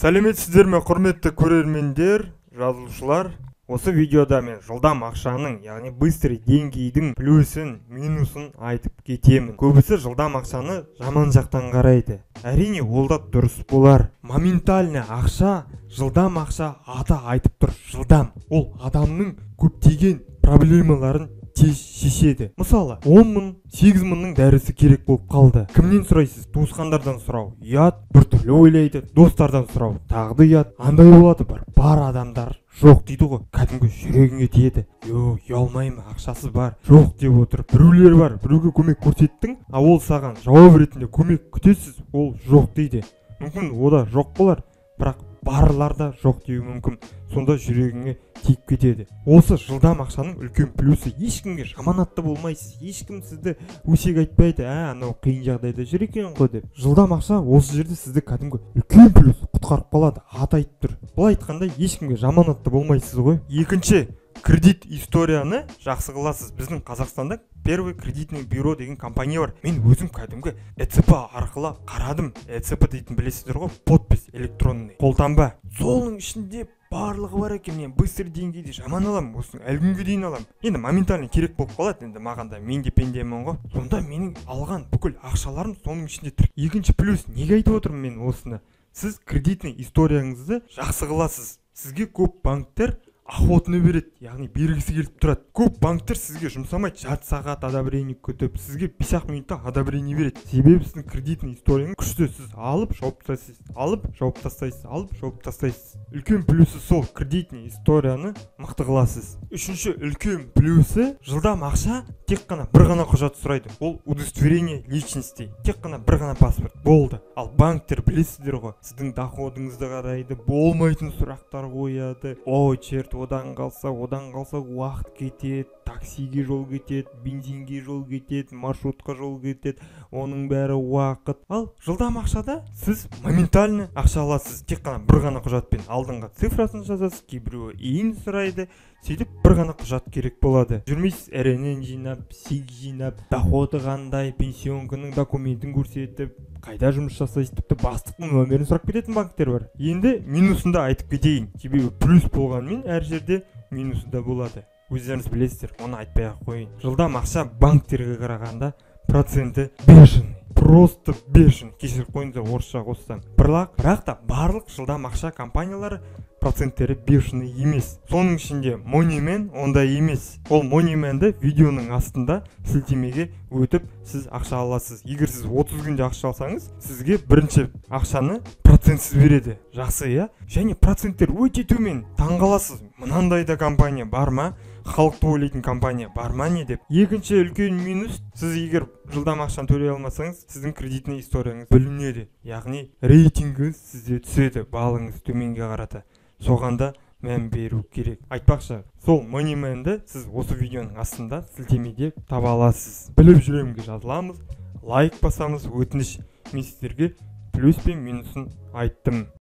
Сәлеметсіздер ме, құрметті көрермендер, жазылушылар. Осы видеода мен жылдам ақшаның, яғни быстрый деньгидің плюсын, минусын айтып кетемін. Көбісі жылдам ақшаны жаман жақтан қарайды. Әрине, ол да дұрыс болар. Моментальный ақша, жылдам ақша аты айтып тұр, жылдам. Ол адамның көптеген проблемаларын тез шешеді. Мысалы, 10 мың, 8 мыңның дәрісі керек болып қалды. Кімнен сұрайсыз? Туысқандардан сұрау ұят, біртүрлі ойлайды. Достардан сұрау тағы да ұят. Андай болады бар адамдар жоқ дейді ғой, кәдімгі жүрегіңе тиеді. Ұялмаймын, ақшасы бар, жоқ деп отыр. Біреулер бар, біреуге көмек көрсеттің, а ол саған жауап ретінде көмек күтесіз, ол жоқ дейді. Мүмкін ода жоқ болар, бірақ барларда жоқ деуі мүмкін. Сонда жүрегіңе тиіп кетеді. Осы жылдам ақшаның үлкен плюсы. Ешкімге жаманатты болмайсыз, ешкім сізді өсек айтпайды, анау қиын жағдайда жүр екен ғой деп. Жылдам ақша осы жерде сізді кәдімгі үлкен плюс құтқарып қалады, ат айтып тұр. Бұл айтқанда ешкімге жаманатты болмайсыз ғой. Екінші, кредит историяны жақсы қыласыз. Біздің Қазақстанда Первый кредитный бюро деген компания бар. Мен өзім кәдімгі ЭЦП арқылы қарадым. ЭЦП дейтін білесіздер ғой, подпись электронный, қолтаңба. Соның ішінде барлығы бар екен. Мен быстрый деньгиді жаман аламын, осының әлгінге дейін аламын. Енді моментально керек болып қалады, енді маған да, мен де пендемін ғой. Сонда менің алған бүкіл ақшаларым соның ішінде тұр. Екінші плюс, неге айтып отырмын мен осыны? Сіз кредитный историяңызды жақсы қыласыз. Сізге көп банктер охотно береді, яғни бергісі келіп тұрады. Көп банктер сізге жұмсамайды, жарты сағат одобрение күтіп, сізге 5 минутта одобрение береді. Себебі сіздің кредитный историяңыз күшті, сіз алып жауып тастайсыз, алып жауып тастайсыз, алып жауып тастайсыз. Үлкен плюсы сол, кредитный историяны мықты қыласыз. Үшінші үлкен плюсы, жылдам ақша тек қана бір ғана құжат сұрайды. Ол удостоверение личности, тек қана бір ғана паспорт болды. Ал банктер білесіздер ғой, сіздің доходыңызды қарайды, болмайтын сұрақтар қояды. Очерт, одан қалса уақыт кетеді, таксиге жол кетеді, бензинге жол кетеді, маршрутқа жол кетеді, оның бәрі уақыт. Ал жылдам ақшада сіз моментально ақша аласыз, тек қана бір ғана құжатпен. Алдыңға цифрасын жазасыз, кейбіреуі иін сұрайды, сөйтіп бір ғана құжат керек болады. Жүрмейсіз РНН жинап, СИГ жинап, доходы қандай, пенсионканың документін көрсетіп, қайда жұмыс жасайсыз, тіпті бастықтың нөмірін сұрап кететін банктер бар. Енді минусын да айтып кетейін. Себебі плюс болғанмен әр жерде минусы да болады. Өздеріңіз білесіздер, оны айтпай-ақ қойын. Жылдам ақша банктерге қарағанда проценті бешеный. Просто бешеный. Кешіріп қойыңыздар, орысша қоссам. Бірақ та барлық жылдам ақша компаниялары проценттері бешеный емес. Соның ішінде Moneyman ондай емес. Ол Moneyman'ды видеоның астында сілтемеге өтіп сіз ақша аласыз. Егер сіз 30 күнде ақша алсаңыз, сізге бірінші ақшаны процентсіз береді. Жақсы, иә? Және проценттер өте төмен. Таңғаласыз. Мынандай да компания бар ма? Халықты ойлайтын компания бар ма не деп. Екінші үлкен минус, сіз егер жылдам ақшаны төлей алмасаңыз, сіздің кредитный историяңыз бүлінеді. Яғни рейтингіңіз сізде түседі, балыңыз төменге қарата. Соғанда мән беру керек. Айтпақшы, сол Moneyman'ды сіз осы видеоның астында сілтемеде таба аласыз. Біліп жүремге жазыламыз, лайк басамыз, өтініш. Мен сіздерге плюс пен минусын айттым.